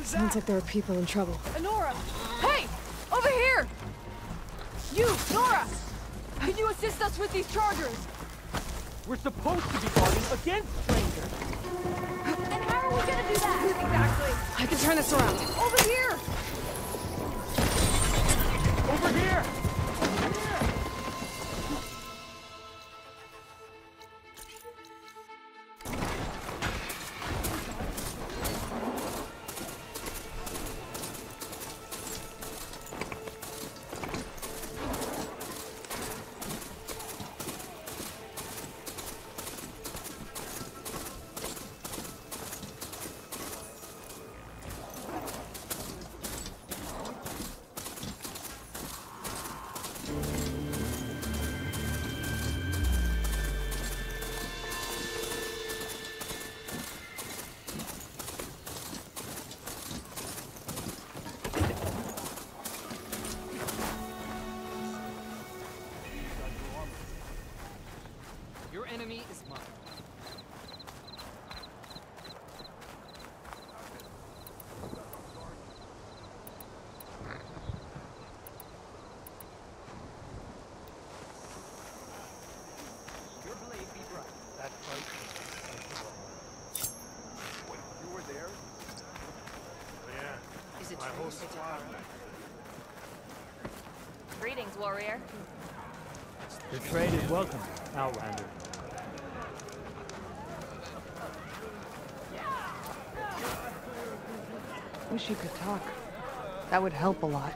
Sounds like there are people in trouble. Nora! Hey! Over here! You, Nora! Can you assist us with these chargers? We're supposed to be guarding against strangers. And how are we gonna do that? Exactly. I can turn this around. Over here! Over here! Your enemy is mine. Your blade be bright. That's right. You were there? Yeah. Is it My true, whole squad. Greetings, warrior. The trade is welcome, Outlander. Wish you could talk. That would help a lot.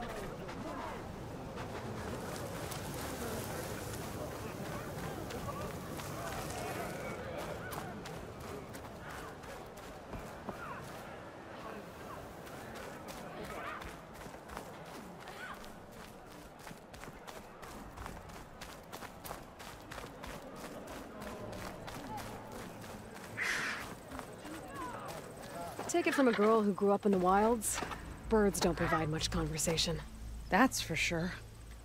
Take it from a girl who grew up in the wilds. Birds don't provide much conversation. That's for sure.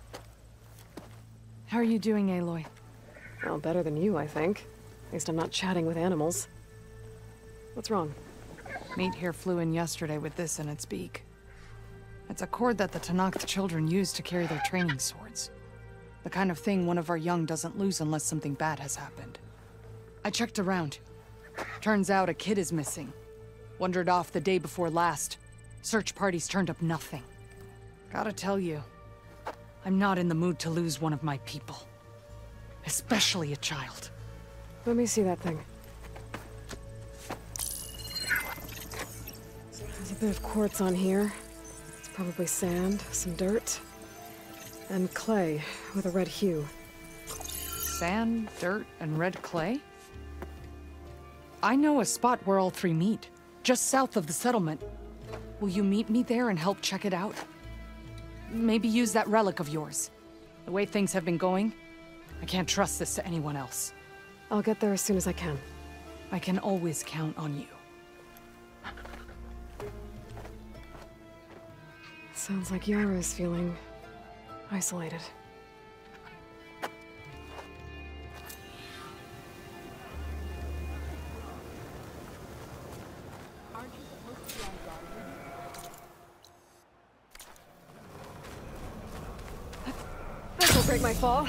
How are you doing, Aloy? Well, better than you, I think. At least I'm not chatting with animals. What's wrong? Meat here flew in yesterday with this in its beak. It's a cord that the Tenakth children use to carry their training swords. The kind of thing one of our young doesn't lose unless something bad has happened. I checked around. Turns out a kid is missing. Wandered off the day before last. Search parties turned up nothing. Gotta tell you, I'm not in the mood to lose one of my people. Especially a child. Let me see that thing. There's a bit of quartz on here. It's probably sand, some dirt, and clay with a red hue. Sand, dirt, and red clay? I know a spot where all three meet. Just south of the settlement. Will you meet me there and help check it out? Maybe use that relic of yours. The way things have been going, I can't trust this to anyone else. I'll get there as soon as I can. I can always count on you. Sounds like Yara is feeling isolated. This'll break my fall.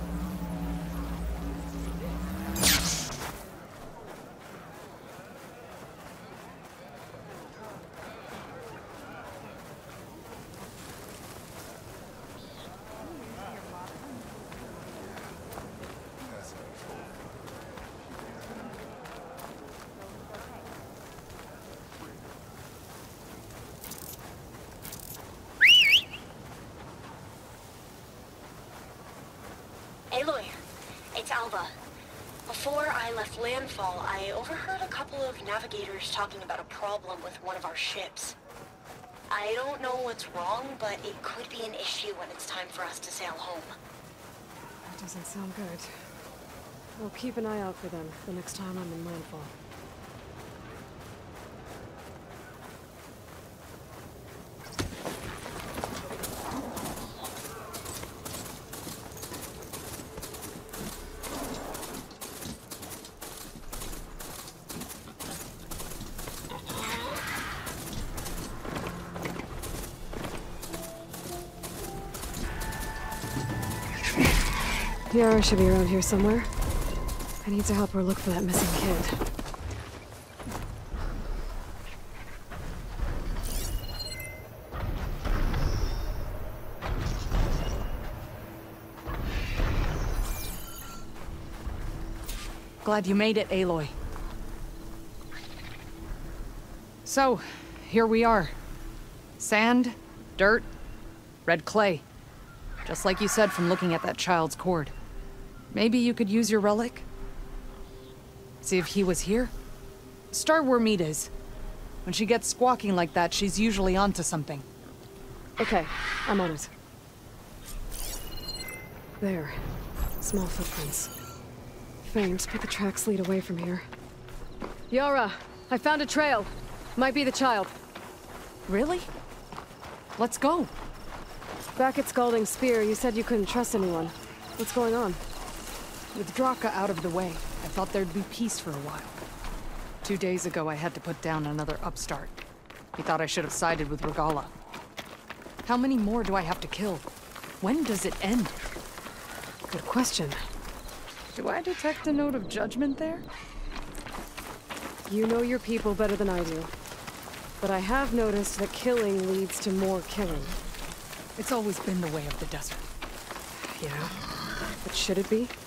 Aloy, it's Alva. Before I left landfall, I overheard a couple of navigators talking about a problem with one of our ships. I don't know what's wrong, but it could be an issue when it's time for us to sail home. That doesn't sound good. I'll keep an eye out for them the next time I'm in landfall. Yara should be around here somewhere. I need to help her look for that missing kid. Glad you made it, Aloy. So, here we are. Sand, dirt, red clay. Just like you said from looking at that child's cord. Maybe you could use your relic? See if he was here? Start where Meat is. When she gets squawking like that, she's usually onto something. Okay, I'm on it. There. Small footprints. Faint, but the tracks lead away from here. Yara! I found a trail! Might be the child. Really? Let's go. Back at Scalding Spear, you said you couldn't trust anyone. What's going on? With Draka out of the way, I thought there'd be peace for a while. 2 days ago, I had to put down another upstart. He thought I should have sided with Regalla. How many more do I have to kill? When does it end? Good question. Do I detect a note of judgment there? You know your people better than I do. But I have noticed that killing leads to more killing. It's always been the way of the desert. Yeah. But should it be?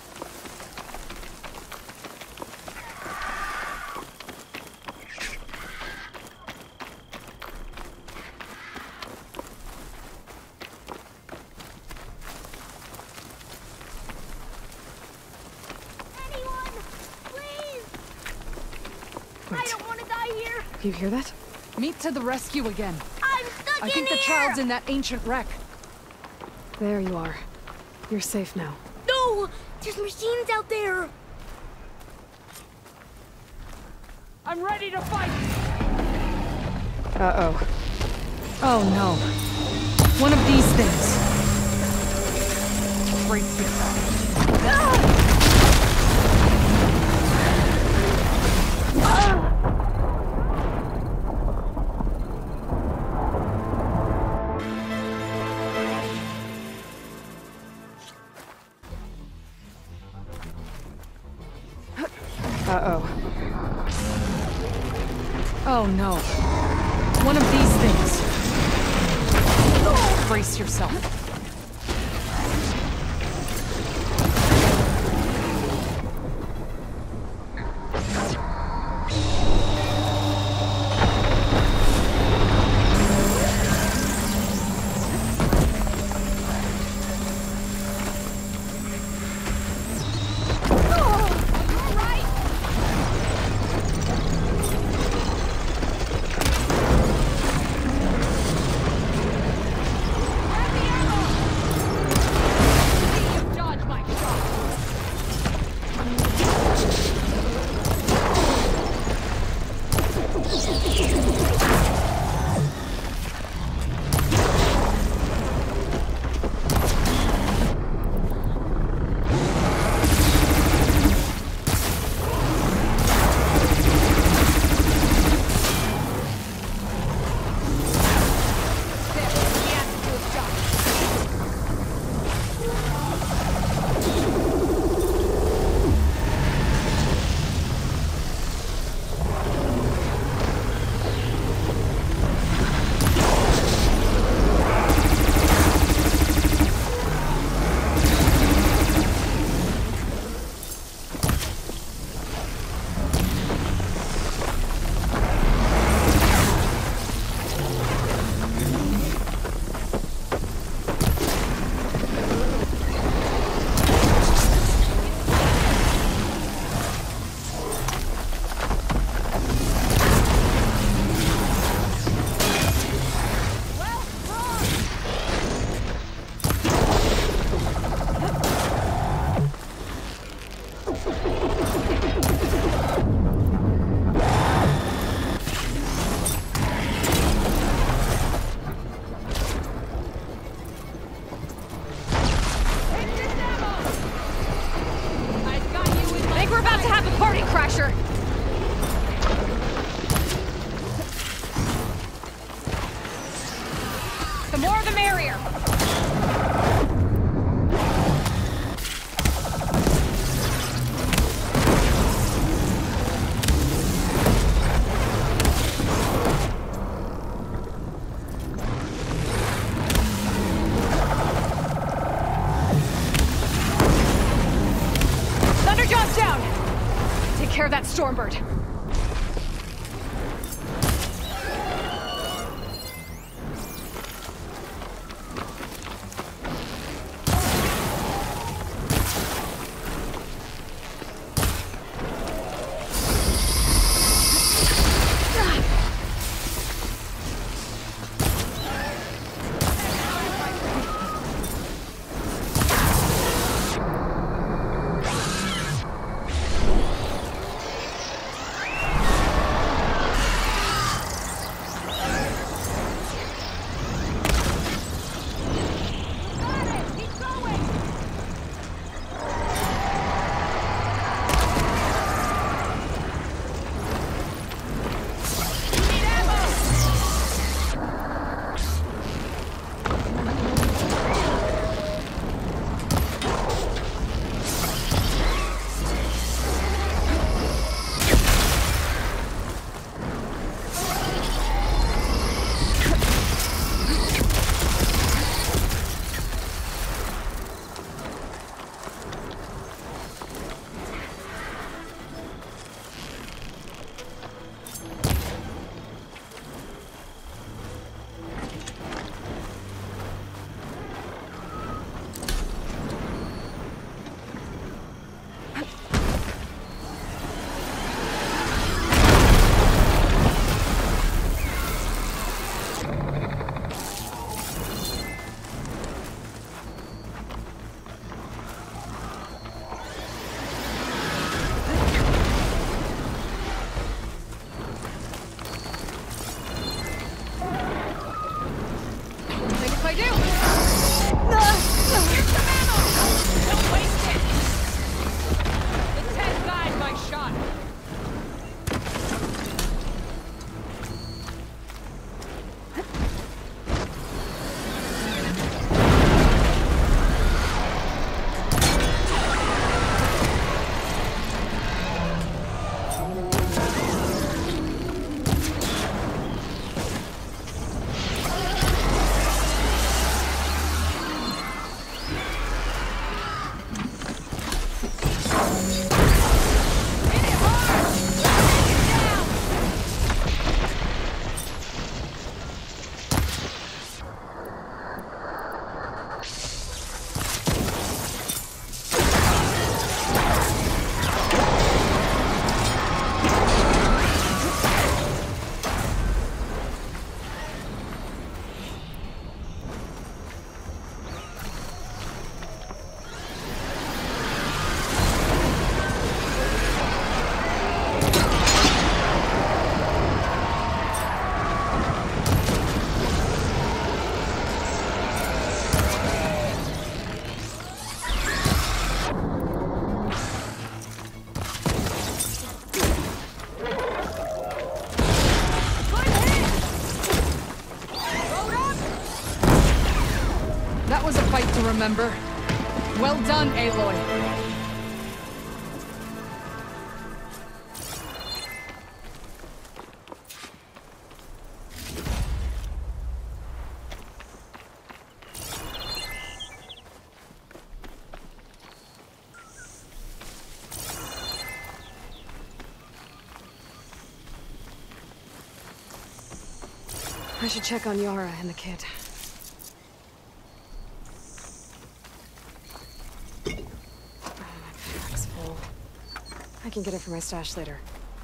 You hear that? Meat to the rescue again. I'm stuck I think the child's in that ancient wreck. There you are. You're safe now. No! There's machines out there! I'm ready to fight! Uh-oh. Oh no. One of these things. Brace yourself. Uh-oh. Oh no. One of these things. Brace yourself. Stormbird! Remember? Well done, Aloy. I should check on Yara and the kid. I can get it from my stash later.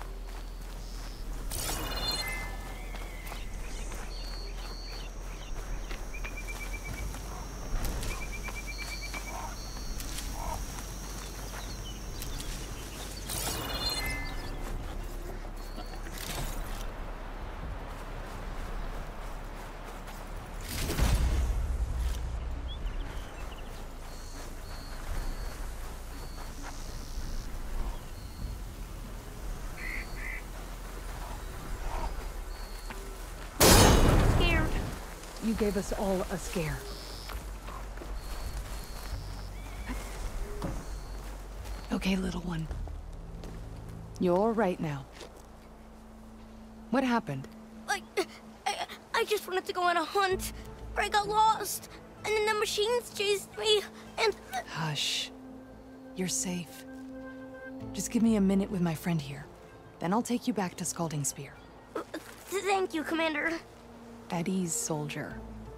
You gave us all a scare. Okay, little one. You're all right now. What happened? I just wanted to go on a hunt, but I got lost, and then the machines chased me, and... Hush. You're safe. Just give me a minute with my friend here. Then I'll take you back to Scalding Spear. Thank you, Commander. At ease, soldier.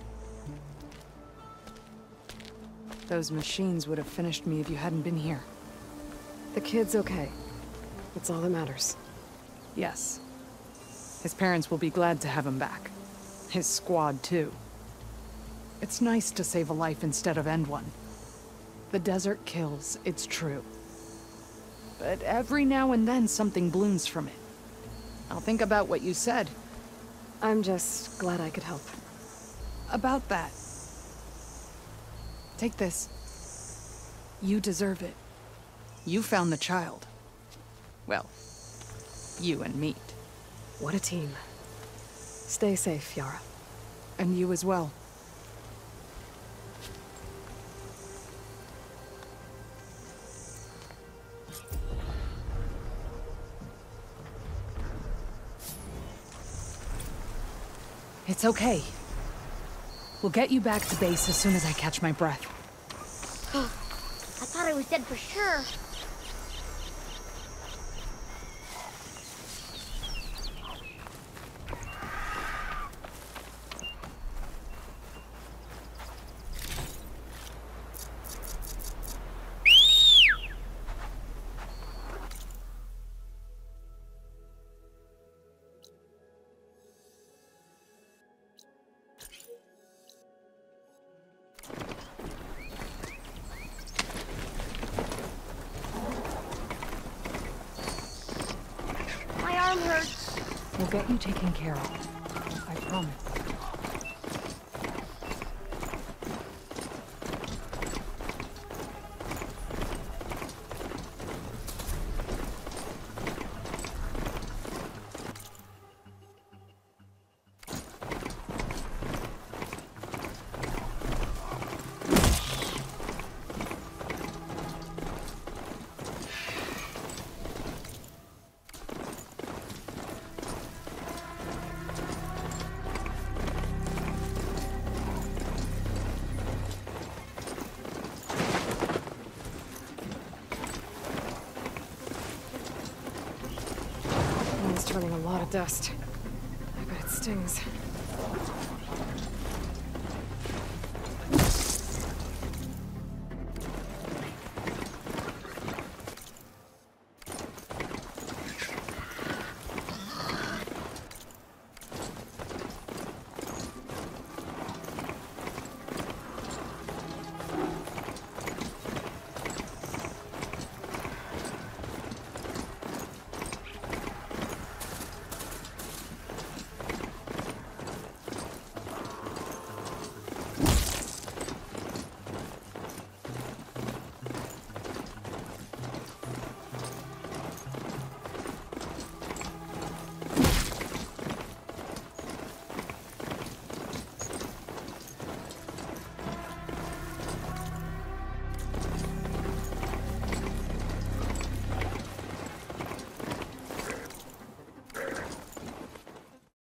Those machines would have finished me if you hadn't been here. The kid's okay. That's all that matters. Yes. His parents will be glad to have him back. His squad, too. It's nice to save a life instead of end one. The desert kills, it's true. But every now and then something blooms from it. I'll think about what you said. I'm just glad I could help. About that. Take this. You deserve it. You found the child. Well, you and Meat. What a team. Stay safe, Yara. And you as well. It's okay. We'll get you back to base as soon as I catch my breath. I thought I was dead for sure. My arm hurts. We'll get you taken care of. I promise. It's turning a lot of dust. I bet it stings.